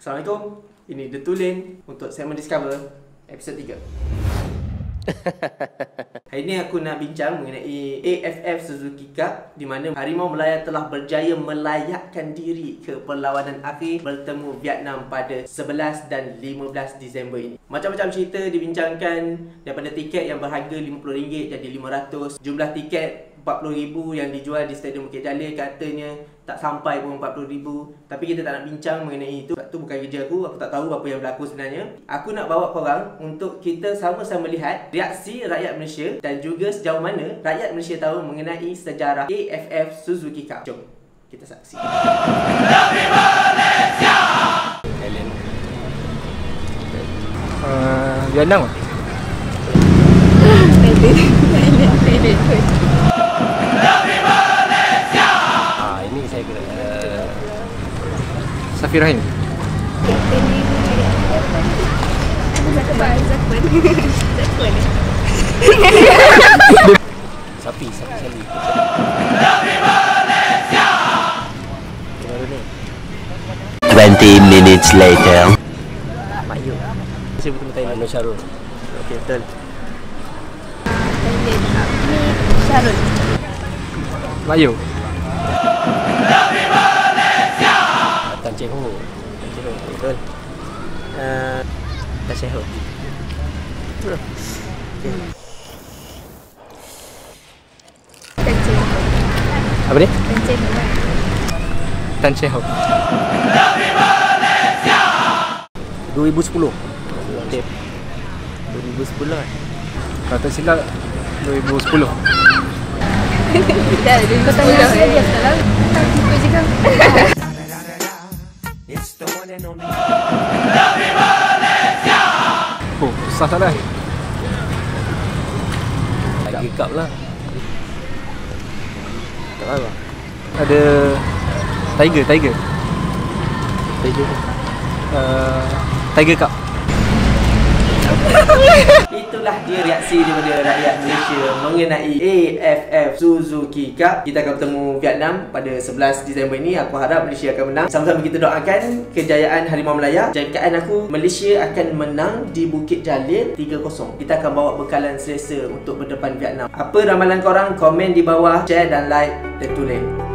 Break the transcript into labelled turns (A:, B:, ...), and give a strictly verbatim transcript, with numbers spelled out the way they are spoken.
A: Assalamualaikum. Ini The Tulen untuk segmen Discover episod tiga. Hari ini aku nak bincang mengenai A F F Suzuki Cup, di mana Harimau Melaya telah berjaya melayakkan diri ke perlawanan akhir bertemu Vietnam pada sebelas dan lima belas Disember ini. Macam-macam cerita dibincangkan, daripada tiket yang berharga lima puluh ringgit jadi lima ratus, jumlah tiket empat puluh ribu yang dijual di Stadium Bukit Jalil katanya tak sampai pun empat puluh ribu. Tapi kita tak nak bincang mengenai itu, sebab tu bukan kerja aku. Aku tak tahu apa yang berlaku sebenarnya. Aku nak bawa korang untuk kita sama-sama lihat reaksi rakyat Malaysia dan juga sejauh mana rakyat Malaysia tahu mengenai sejarah A F F Suzuki Cup. Jom kita saksi.
B: Thailand. Uh, Vietnam.
C: Thailand, Thailand, Thailand.
B: Ah, ini saya kena uh, Safir Rahim.
C: Zakwan, Zakwan. Zakwan.
B: Sapi, sapi Sali.
D: Twenty minutes later.
B: Mak Yu. Saya betul betul Thailand. Syarul.
A: Okey, betul.
C: Thailand. Ni Syarul.
B: Mak Yu. Tan Cheng Ho.
A: Tan Cheng Ho, betul. Uh, Tan Cheng Ho. Okay.
C: Tan Cheng Ho.
B: Apa ni?
C: Tan Cheng Ho.
B: Tan Cheng Ho. dua ribu sepuluh.
A: Okey. dua ribu sepuluh kan?
B: Kalau tak silap dua ribu sepuluh.
C: Dah, dia tanya saya dia tak tahu. Ikut je kau.
B: Oh, susah tak dah. Tiger Cup lah.
A: Tak tahu lah.
B: Ada Tiger, Tiger.
A: Tiger.
B: Uh, Tiger Cup.
A: Itulah dia reaksi daripada rakyat Malaysia mengenai A F F Suzuki Cup. Kita akan bertemu Vietnam pada sebelas Disember ini. Aku harap Malaysia akan menang. Sama-sama kita doakan kejayaan Harimau Melaya. Jangkaan aku, Malaysia akan menang di Bukit Jalil tiga kosong. Kita akan bawa bekalan selesa untuk berdepan Vietnam. Apa ramalan korang? Komen di bawah, share dan like. The Tulen.